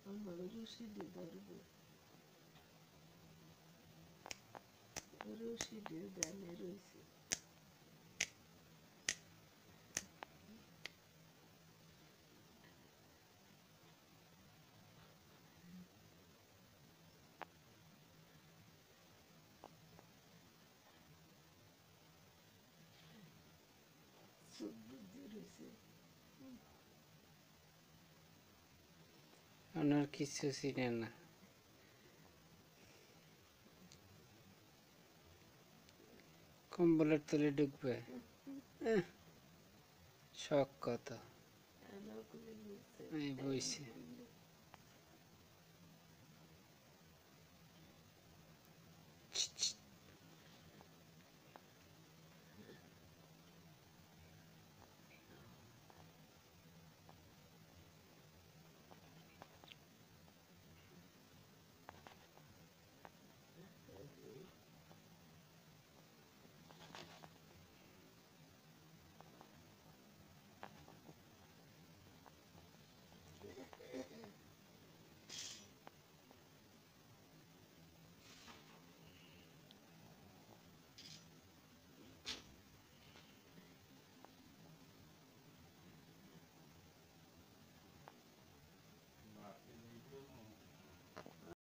আমার রশি দিয়ে ধরবো, রশি দিয়ে দানে রয়েছে। ওনার কিছু চিনে না। কম্বলের তলে ঢুকবে, শখ কত। এই বইছে।